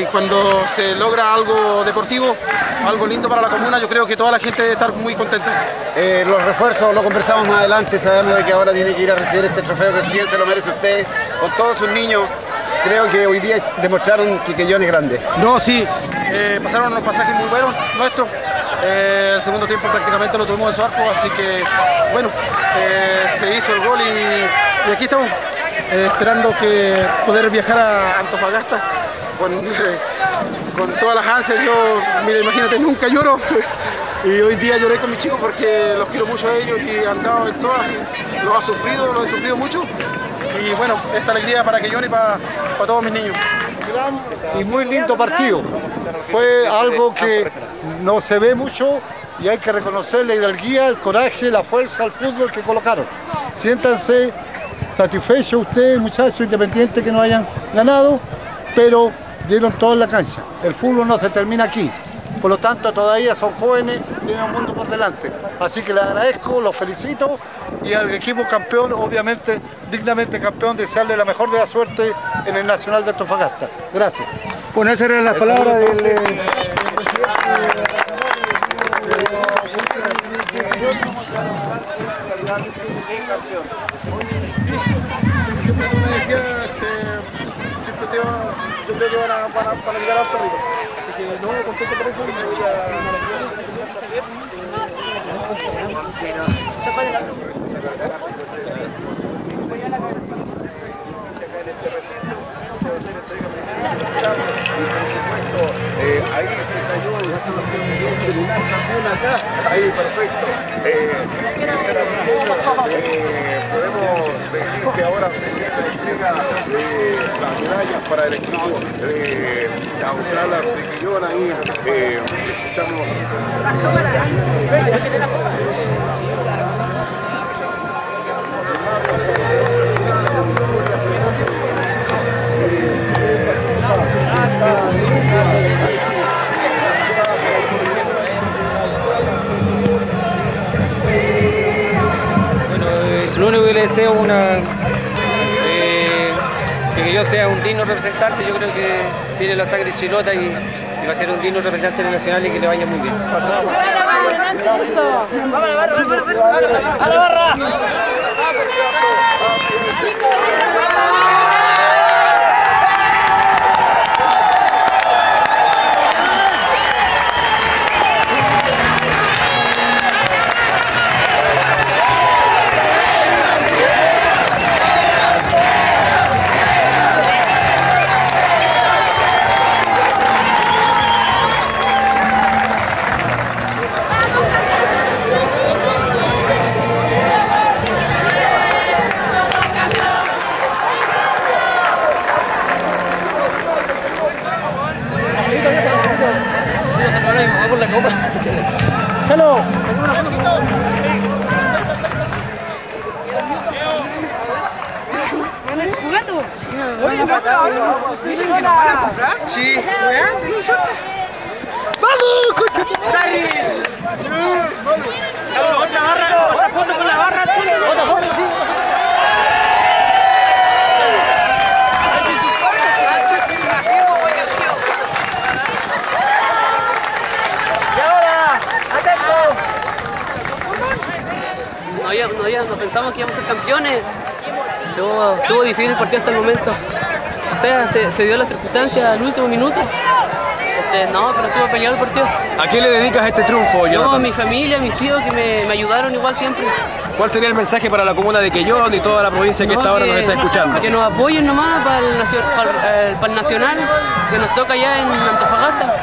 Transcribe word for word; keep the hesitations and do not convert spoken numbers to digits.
cuando se logra algo deportivo, algo lindo para la comuna, yo creo que toda la gente debe estar muy contenta. Eh, los refuerzos lo conversamos más adelante, sabemos de que ahora tiene que ir a recibir este trofeo que bien se lo merece usted, con todos sus niños. Creo que hoy día demostraron que Quillón es grande. No, sí, eh, pasaron unos pasajes muy buenos nuestros. Eh, el segundo tiempo prácticamente lo tuvimos en su arco, así que bueno, eh, se hizo el gol y, y aquí estamos eh, esperando que poder viajar a Antofagasta con, eh, con todas las ansias. Yo, mira, imagínate, nunca lloro y hoy día lloré con mis chicos porque los quiero mucho a ellos y han dado en todas, y los ha sufrido, los he sufrido mucho. Y bueno, esta alegría para Quillón y para, para todos mis niños. Gran y muy lindo partido. Fue algo que no se ve mucho y hay que reconocerle la hidalguía, el coraje, la fuerza al fútbol que colocaron. Siéntanse satisfechos ustedes, muchachos, independientes que no hayan ganado, pero dieron todo en la cancha. El fútbol no se termina aquí. Por lo tanto, todavía son jóvenes, tienen un mundo por delante. Así que les agradezco, los felicito y al equipo campeón, obviamente, dignamente campeón, desearle la mejor de la suerte en el Nacional de Antofagasta. Gracias. Bueno, esas eran las palabras del... Siempre tú me decías, este, siempre te va, yo creo que van a, van a, van a llegar hasta arriba. Así que no, contento por eso y me voy a... Eh, ahí se cayó el celular también acá. Ahí, perfecto. Eh, eh, podemos decir que ahora se viene la entrega de las medallas para el equipo eh, austral de Quillón. Ahí eh, escuchamos. Lo único que le deseo una, eh, que yo sea un digno representante. Yo creo que tiene la sangre chilota y, y va a ser un digno representante nacional y que le vaya muy bien. ¡Vamos a la barra! ¡A la barra! Hello. ¿Jugando? Oye, no, pero ahora no. Dicen que nos van a comprar. Sí. ¿Tenés suerte? ¡Vamos, coche! ¡Sarri! ¡Otra barra! ¡Otra foto con la barra! ¡Otra foto, sí! No, ya, no, ya, no pensamos que íbamos a ser campeones. Estuvo, estuvo difícil el partido hasta el momento. O sea, se, se dio la circunstancia al último minuto. Este, no, pero estuvo peleado el partido. ¿A quién le dedicas este triunfo, Jonathan? Yo, a mi familia, a mis tíos que me, me ayudaron igual siempre. ¿Cuál sería el mensaje para la comuna de Quillón y toda la provincia que No, esta hora que, nos está escuchando? Que nos apoyen nomás para el, para el, para el nacional que nos toca allá en Antofagasta.